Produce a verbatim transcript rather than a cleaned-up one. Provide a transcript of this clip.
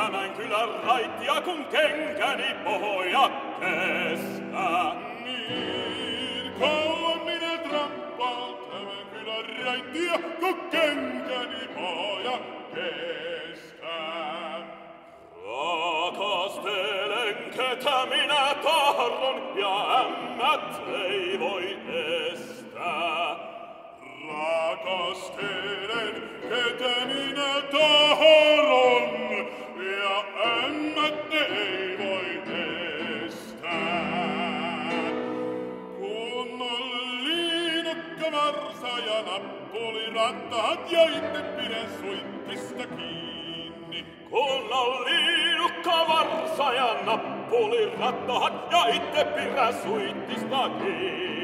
minä näin kyllä raittia, kun kenkäni pohja kestää. Niin kauan minä trampaan tämän kylän raittia, kun kenkäni pohja kestää. Rakastelen, ketä minä tahdon, ja ämmät ei voi estää. Rakastelen, ketä minä tahdon, ja ämmät ei voi estää. Kun on liinukka, varsa ja nappulirattaat, ja itse pidän suittista kiinni. Kun on liinukka, varsa ja nappulirattaat, ja itse pidän suittista kiinni.